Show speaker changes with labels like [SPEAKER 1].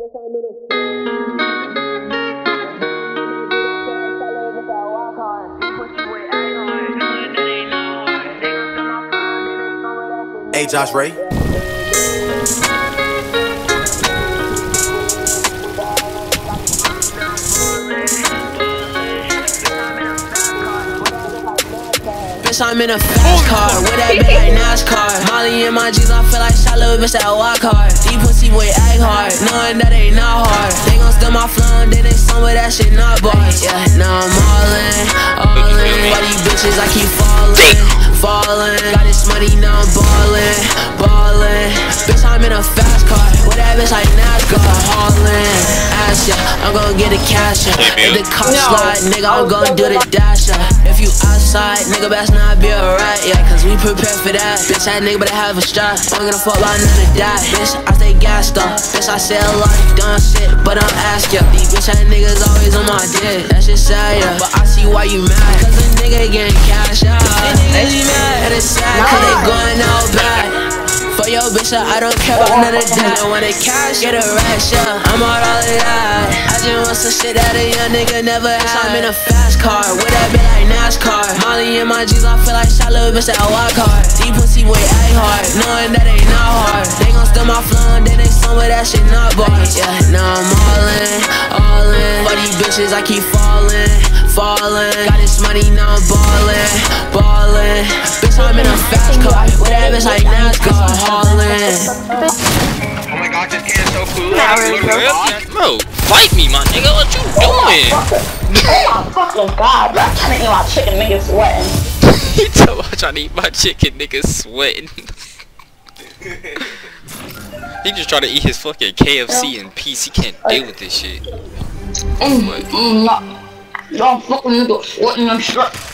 [SPEAKER 1] Hey, Josh Ray.
[SPEAKER 2] Bitch, I'm in a fast car, with that bitch like Nascar. Molly in my jeans, I feel like shot little bitch that walk hard. Deep pussy boy act hard, knowing that ain't not hard. They gon' steal my flow, then they some of that shit not bars. Yeah, now I'm all in. Why these bitches I keep falling. Got this money, now I'm ballin'. Bitch, I'm in a fast car, with that bitch like Nascar. Haulin', ass ya, I'm gon' get the cash ya. If the car slide, nigga, I'm gon' do the dash ya. If you outside, nigga, best not be a rat, yeah, cause we prepared for that. Bitch, that nigga better have a strap. I'm gonna fuck about none of that. Bitch, I stay gassed up. Bitch, I say a lot of dumb shit, but I'm asking. These bitch ass niggas always on my dick. That shit sad, yeah, but I see why you mad. Cause a nigga getting cash out. Niggas be mad, and it's sad, cause they going out bad. For your bitch, I don't care about none of that. I want the cash, get a rash, yeah, I'm all of that. I just want some shit that a young nigga never had. I'm in a fast car, with that bitch like Nascar. Molly in my jeans, I feel like shot little bitch that walk hard. Deep pussy boy act hard, knowing that ain't not hard. They gon' steal my flow, then they some of that shit not bars. Yeah, now I'm all in. For these bitches, I keep falling. Got this money, now I'm ballin'. Bitch, I'm in a fast car, with that bitch like Nascar. Haulin'.
[SPEAKER 3] Oh my god, this can is so cool.
[SPEAKER 4] Bro, fight me, my nigga. What you doing?
[SPEAKER 5] Oh my fucking god, bro. I'm trying to eat my chicken, nigga sweating.
[SPEAKER 4] He told me I'm trying to eat my chicken, nigga sweating. He just trying to eat his fucking KFC and peace. He can't deal with this shit.
[SPEAKER 5] No, I'm fucking nigga sweating and shit.